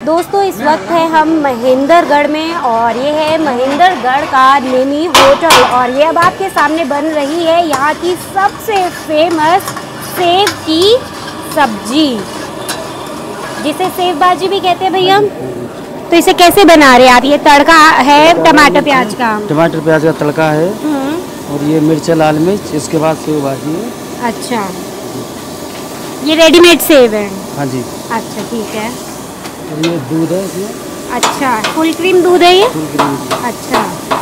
दोस्तों इस वक्त है हम महेंद्रगढ़ में और ये है महेंद्रगढ़ का नेमी होटल और ये अब आपके सामने बन रही है यहाँ की सबसे फेमस सेव की सब्जी, जिसे सेव भाजी भी कहते हैं भैया। तो इसे कैसे बना रहे हैं आप? ये तड़का है टमाटर प्याज का, टमाटर प्याज का तड़का है और ये मिर्च लाल मिर्च, इसके बाद सेव भाजी है। अच्छा, ये रेडीमेड सेव है? हाँ जी। अच्छा ठीक है। और ये दूध है इसमें। अच्छा, फुल क्रीम दूध है ये? Full cream. अच्छा,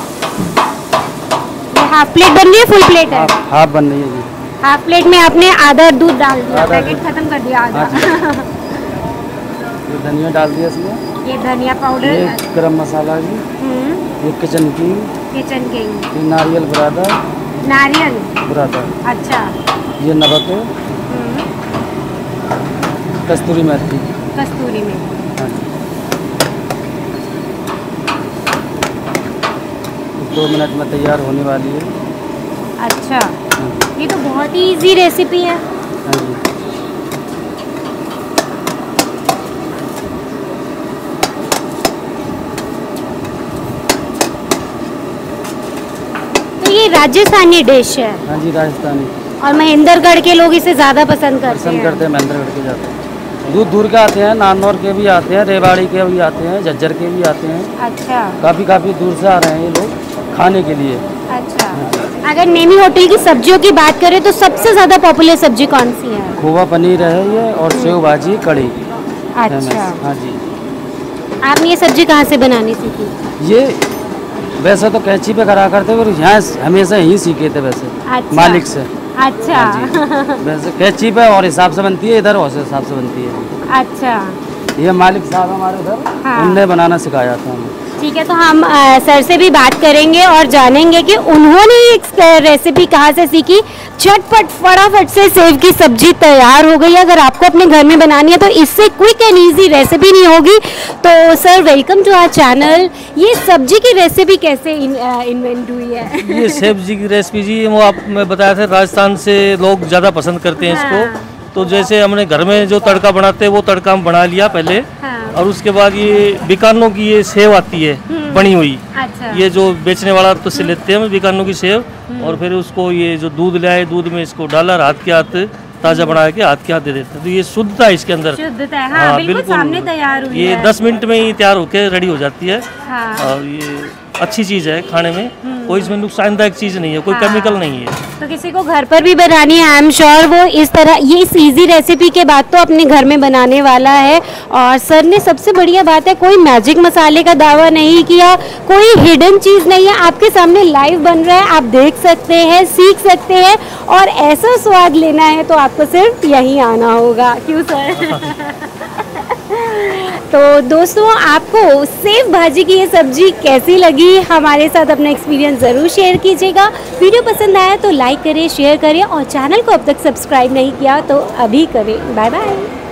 ये हाफ प्लेट बन रही है फुल प्लेट है? हाफ बन रही है जी। हाफ प्लेट में आपने आधा दूध डाल दिया, पैकेट खत्म कर दिया आधा। ये धनिया डाल दिया इसमें, ये धनिया पाउडर, ये गरम मसाला जी, ये किचन किंग, ये नारियल बुरादा, नारियल बुरादा। अच्छा, ये नमक है, कस्तूरी मेथी, कस्तूरी मेथी। हाँ जी। 2 मिनट में तैयार होने वाली है। अच्छा, ये तो बहुत ही इजी रेसिपी है। हाँ जी। तो ये राजस्थानी डिश है? हाँ जी, राजस्थानी। और महेंद्रगढ़ के लोग इसे ज़्यादा पसंद करते हैं? महेंद्रगढ़ के जाते हैं, दूर दूर के आते हैं, नानौर के भी आते हैं, रेवाड़ी के भी आते हैं, झज्जर के भी आते हैं। अच्छा, काफ़ी दूर से आ रहे हैं ये लोग खाने के लिए। अच्छा, अगर नेमी होटल की सब्जियों की बात करें तो सबसे ज़्यादा पॉपुलर सब्जी कौन सी है? खोवा पनीर है ये और सेव भाजी कड़ी। अच्छा, हाँ जी। आपने ये सब्जी कहाँ से बनानी सीखी? ये वैसे तो कैंची पे करा करते थे, यहाँ हमेशा यहीं सीखे थे वैसे। अच्छा, मालिक से। अच्छा। हाँ, वैसे कैंची पे और हिसाब से बनती है, इधर और हिसाब से बनती है। अच्छा, ये मालिक साहब हमारे उधर, हाँ। उनने बनाना सिखाया था हमें। ठीक है, तो हम सर से भी बात करेंगे और जानेंगे कि उन्होंने ये रेसिपी कहाँ से सीखी। झटपट फटाफट से सेव की सब्जी तैयार हो गई। अगर आपको अपने घर में बनानी है तो इससे क्विक एंड इजी रेसिपी नहीं होगी। तो sir welcome to our channel. ये सब्जी की रेसिपी कैसे इन्वेंट हुई है? ये सब्जी की रेसिपी जी वो आप मैं बताया था, राजस्थान से लोग ज़्यादा पसंद करते हैं इसको। तो जैसे हमने घर में जो तड़का बनाते हैं वो तड़का हम बना लिया पहले। और उसके बाद ये बीकानो की ये सेव आती है बनी हुई। अच्छा। ये जो बेचने वाला तो से लेते हैं बीकानो की सेव, और फिर उसको ये जो दूध ले आए, दूध में इसको डाला, हाथ के हाथ ताज़ा बना के हाथ के हाथ दे देते हैं। तो ये शुद्धता है इसके अंदर। शुद्धता है, हाँ, बिल्कुल सामने तैयार हुई है। ये 10 मिनट में ही तैयार होके रेडी हो जाती है। हाँ। और ये अच्छी चीज़ है खाने में, कोई इसमें नुकसानदायक चीज़ नहीं है, कोई केमिकल नहीं है। तो किसी को घर पर भी बनानी है, आई एम श्योर वो इस तरह ये इस इजी रेसिपी के बाद तो अपने घर में बनाने वाला है। और सर ने सबसे बढ़िया बात है, कोई मैजिक मसाले का दावा नहीं किया, कोई हिडन चीज़ नहीं है, आपके सामने लाइव बन रहा है, आप देख सकते हैं, सीख सकते हैं। और ऐसा स्वाद लेना है तो आपको सिर्फ यहीं आना होगा, क्यों सर? तो दोस्तों आपको सेव भाजी की ये सब्जी कैसी लगी, हमारे साथ अपना एक्सपीरियंस ज़रूर शेयर कीजिएगा। वीडियो पसंद आया तो लाइक करें, शेयर करें और चैनल को अब तक सब्सक्राइब नहीं किया तो अभी करें। Bye bye.